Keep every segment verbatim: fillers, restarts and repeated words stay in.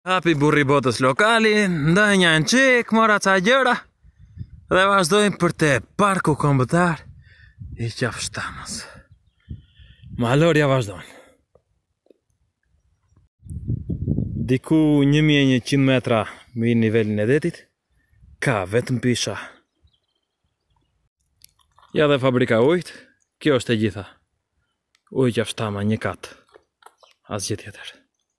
Hapi burri botës lokali, ndaj një në qik, mora ca gjëra dhe vazhdojmë për te parku kombëtar i Qafshtamës. Malorja vazhdojnë. Diku një mijë e njëqind metra mbi nivelin e detit, ka vetëm pisha. Ja dhe fabrika ujt, kjo është e gjitha. Ujë Qafshtama një kat, asgjë tjetër.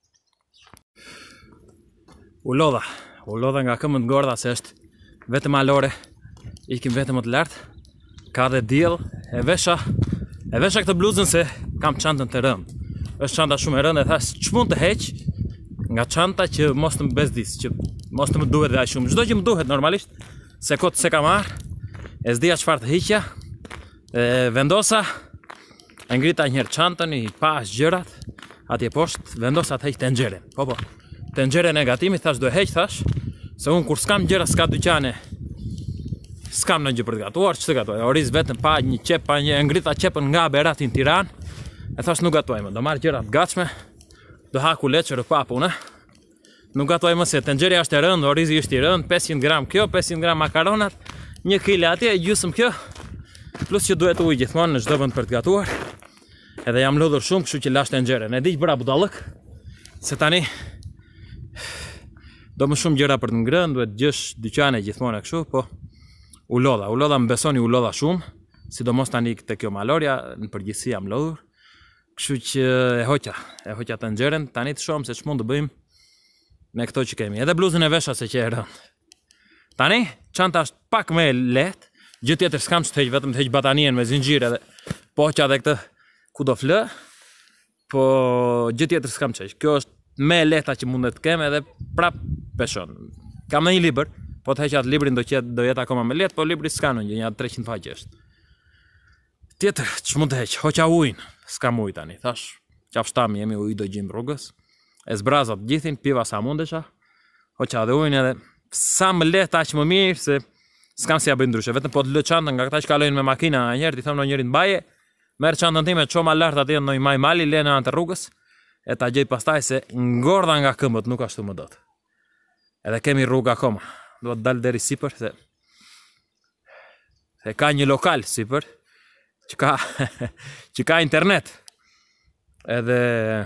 U lodha, u lodha nga këmbët ngordha se është vetëm malore, ikim vetëm më të lartë, ka dhe diell, e vesha, e vesha këtë bluzën se kam çantën të rëndë. Është çanta shumë e rëndë e thash ç'mund të heq nga çanta që mos të më bezdis, që mos të më duhet dhe aq shumë. Çdo që më duhet normalisht, se kot se kam marr, e s'dija çfarë të hiqja, e vendosa, e ngrita një herë çantën, i pa as gjërat, atje poshtë, vendosa të heq tenxheren. Po po. Tenxhere negatimi, thash do e heq, thash, se unë kur s'kam gjëra, s'ka dyqane, s'kam në gjë për të gatuar, që të gatuaj, oriz vetëm pa një qep, pa një ngrita qepën nga Berati në Tiranë, e thash nuk gatuaj më, do marrë gjëra të gatshme, do haku leqër e papu, ne? Nuk gatuaj më se tenxheria është e rëndë, orizi është i rëndë, pesëqind gram kjo, pesëqind gram makaronat, një kile atje, gjysmë kjo, plus që duhet ujë gjithmonë në çdo vend për të gatuar, edhe jam lodhur shumë, kështu që lash tenxheren, e di që bëra budallëk, se tani do më shumë gjëra për të ngrënë, duhet gjësh dyqane gjithmonë e kështu, po u lodha, u lodha më besoni u lodha shumë, sidomos tani te kjo malorja, në përgjithësi jam lodhur, kështu që e hoqja, e hoqja tenxheren, tani të shohim se ç'mund të bëjmë me këto që kemi. Edhe bluzën e vesha se që e rënd. Tani çanta është pak më e lehtë, gjë tjetër s'kam që të heq, vetëm të heq batanien me zinxhir edhe poqa dhe këtë ku do flë, po gjë tjetër s'kam çeq. Kjo është me e lehta që mundet të kem edhe prap peshon. Kam në një libër, po të heq atë librin do, qet, do jetë akoma me lehtë, po libri s'ka në një, një treqind faqe është. Tjetër, që mund të heq, hoqa ujnë, s'kam ujë tani, thash, Qafshtami jemi ujë do gjim rrugës, e zbrazat gjithin, piva sa mundesha, hoqa dhe ujnë edhe, sa më lehtë aq më mirë, se s'kam si ja bëj ndryshe, vetëm po të lë çantën nga këta që kalojnë me makina njerë, ti them në njërin baje, merr çantën time, ço ma lart atje në një maj mali, le në anë të rrugës, e ta gjej pastaj se ngordha nga këmbët nuk ashtu më dot. Edhe kemi rrugë akoma. Do të dal deri sipër se se ka një lokal sipër që ka që ka internet. Edhe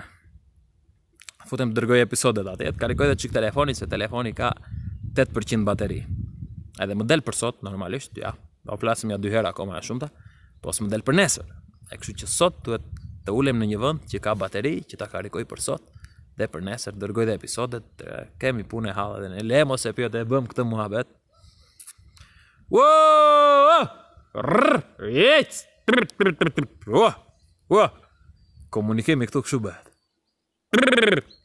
futem të dërgoj episodet atje, të karikoj edhe çik telefoni se telefoni ka tetë përqind bateri. Edhe më del për sot normalisht, ja. Do flasim ja dy herë akoma e shumta, po s'më del për nesër. E kështu që sot duhet të ulem në një vend që ka bateri, që ta karikoj për sot, dhe për nesër, dërgoj dhe episodet, kemi punë e hallë dhe ne le mos e pjot e bëm këtë muhabet. Wow! Komunikimi këtu kështu bëhet.